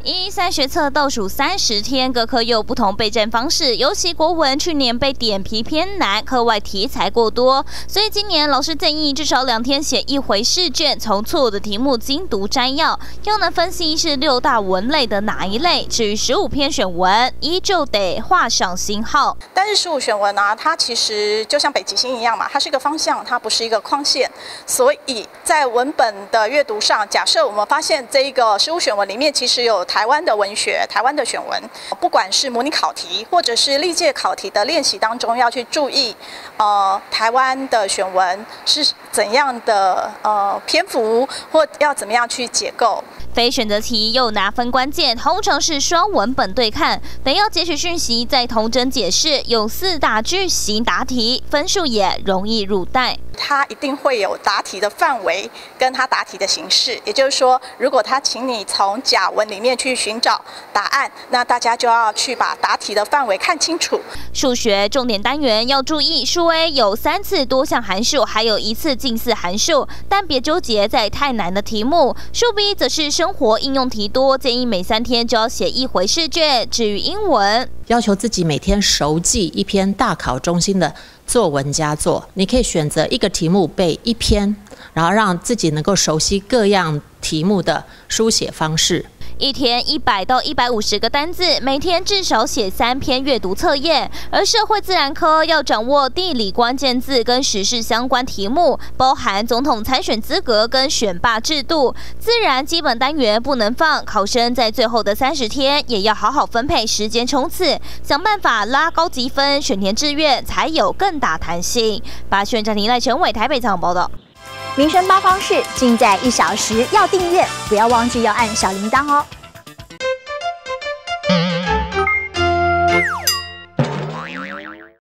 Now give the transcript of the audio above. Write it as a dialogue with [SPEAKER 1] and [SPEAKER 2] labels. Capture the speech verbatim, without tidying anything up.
[SPEAKER 1] 一三学测倒数三十天，各科有不同备战方式，尤其国文去年被点题偏难，课外题材过多，所以今年老师建议至少两天写一回试卷，从错误的题目精读摘要，又能分析是六大文类的哪一类。至于十五篇选文，依旧得画上星号。
[SPEAKER 2] 但是十五选文啊，它其实就像北极星一样嘛，它是一个方向，它不是一个框线，所以在文本的阅读上，假设我们发现这一个十五选文里面其实有台湾的文学、台湾的选文，不管是模拟考题或者是历届考题的练习当中，要去注意，呃，台湾的选文是怎样的呃篇幅，或要怎么样去解构。
[SPEAKER 1] 非选择题又拿分关键，通常是双文本对看，得要截取讯息，再统整解释，用四大句型答题，分数也容易入袋。
[SPEAKER 2] 它一定会有答题的范围跟它答题的形式，也就是说，如果他请你从甲文里面去寻找答案，那大家就要去把答题的范围看清楚。
[SPEAKER 1] 数学重点单元要注意，数 A 有三次多项函数，还有一次近似函数，但别纠结在太难的题目。数 B 则是生活应用题多，建议每三天就要写一回试卷。至于英文，
[SPEAKER 3] 要求自己每天熟记一篇大考中心的作文佳作，你可以选择一个题目背一篇，然后让自己能够熟悉各样题目的书写方式。
[SPEAKER 1] 一天一百到一百五十个单字，每天至少写三篇阅读测验。而社会自然科要掌握地理关键字跟时事相关题目，包含总统参选资格跟选拔制度。自然基本单元不能放，考生在最后的三十天也要好好分配时间冲刺，想办法拉高积分，选填志愿才有更大弹性。八宣暂停赖成伟台北采访报道。
[SPEAKER 4] 民生八方式尽在一小时，要订阅，不要忘记要按小铃铛哦。